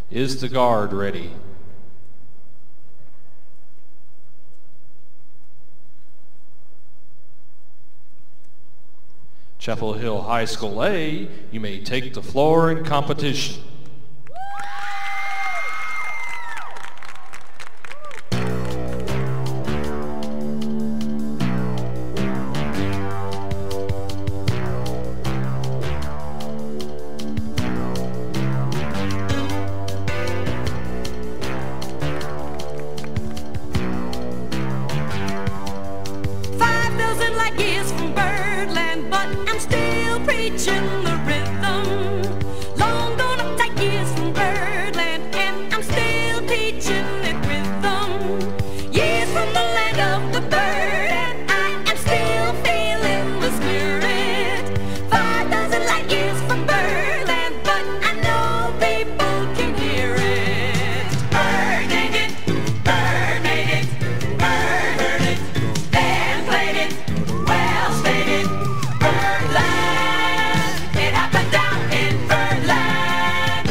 Is the guard ready? Chapel Hill High School A, you may take the floor in competition. Years from Birdland, but I'm still preaching the rhythm. Long gone up tight years from Birdland, and I'm still teaching it rhythm. Years from the land of the bird, and I am still feeling the spirit. 5,000 light years from Birdland, but I know people can hear it. Bird made it, bird made it, bird heard it, then played it. Well stated, Birdland. It happened down in Birdland.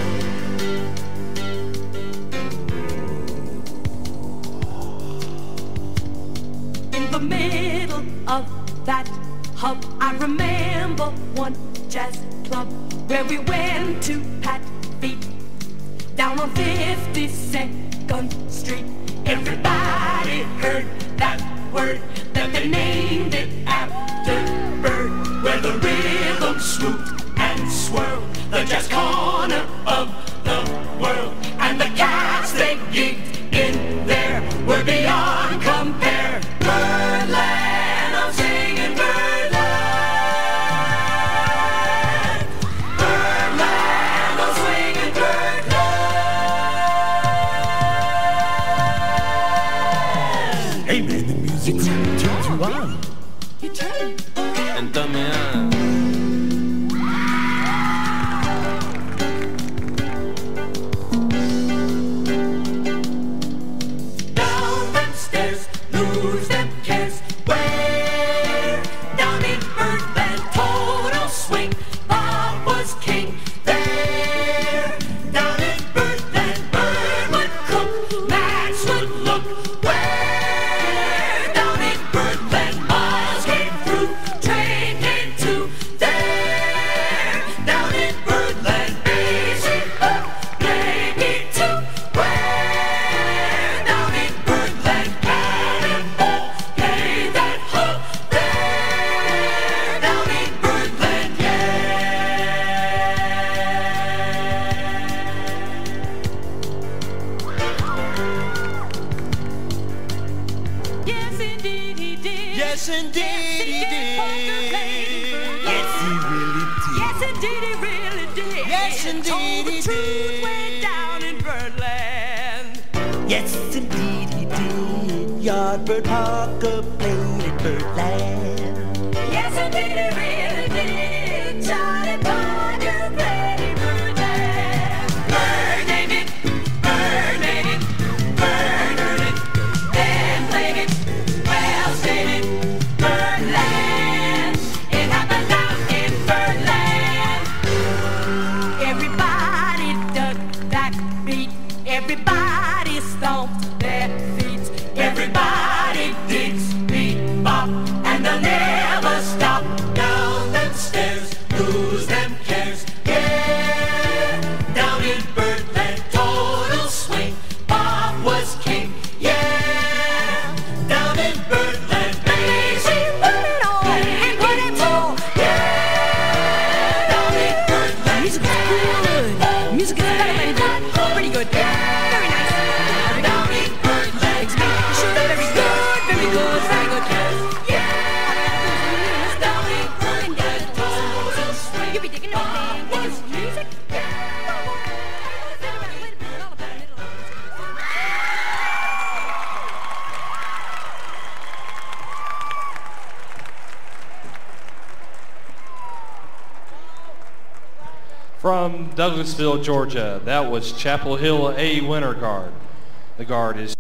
In the middle of that hub, I remember one jazz club where we went to pat feet down on 52nd Street. Everybody heard that word, that they named it after Bird, where the rhythm swooped and swirled, the jazz corner of the world. And the cats they gigged in there were beyond compare. Birdland, I'm singing Birdland. Birdland, I'm swinging Birdland. Hey man, the music turns you on. You turn. Entonces, Down them stairs, lose them cares. Where? Down in Birdland, total swing. Bob was king there. Down in Birdland, Bird would cook, Max would look. Where? Down in Birdland, Miles came through, train came to there. Down in Birdland, easy up, maybe two. Where? Down in Birdland, cannonball, play that hook there. Down in Birdland, Yes, indeed he did. Yes, indeed he did. Yes, he really did. Yes, indeed he really did. Yes, indeed Told the he truth did. way down in Birdland. Yes, indeed he did. Yardbird Parker played at Birdland. Yes, indeed he really did. Johnny Parker played in Birdland. Bird named it, Bird made it, Bird heard it, then played it. Well stated, Birdland. It happened down in Birdland. Everybody dug that beat. Everybody stomped their feet. Everybody digs bebop, and they'll never stop. Down them stairs, lose them cares. Yeah, down in Birdland, total swing. Bob was king. Yeah, down in Birdland, lazy put it on and put it on. Yeah, down in Birdland. Music is good. Music is better, pretty good. Very nice. Down in Birdland, sure, very good, very good, very good. Yeah, down in Birdland, total swing. You be digging everything. This music. from Douglasville, Georgia, that was Chapel Hill A Winterguard. The guard is